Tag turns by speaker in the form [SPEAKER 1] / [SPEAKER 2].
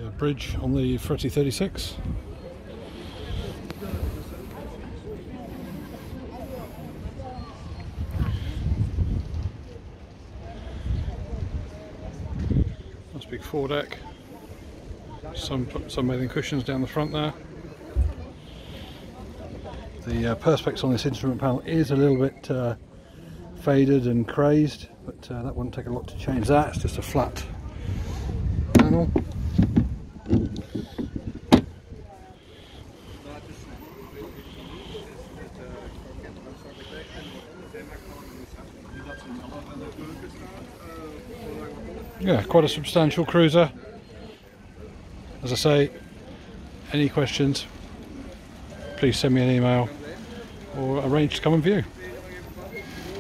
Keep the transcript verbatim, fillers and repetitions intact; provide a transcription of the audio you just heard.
[SPEAKER 1] the bridge on the Ferretti thirty-six. Nice big foredeck. Some some bathing cushions down the front there. The uh, perspex on this instrument panel is a little bit uh, faded and crazed, but uh, that wouldn't take a lot to change that. It's just a flat panel. Yeah, quite a substantial cruiser. As I say, any questions, please send me an email or arrange to come and view.